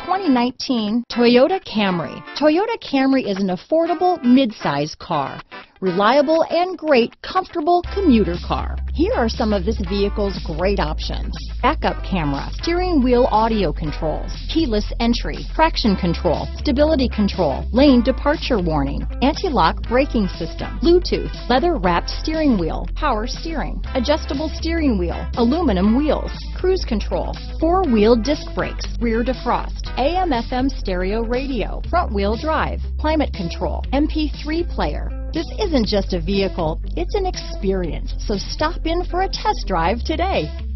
2019 Toyota Camry. Toyota Camry is an affordable mid-size car. Reliable and great comfortable commuter car. Here are some of this vehicle's great options: backup camera, steering wheel audio controls, keyless entry, traction control, stability control, lane departure warning, anti-lock braking system, Bluetooth, leather-wrapped steering wheel, power steering, adjustable steering wheel, aluminum wheels, cruise control, four-wheel disc brakes, rear defrost, AM/FM stereo radio, front-wheel drive, climate control, MP3 player. This isn't just a vehicle, it's an experience, so stop in for a test drive today.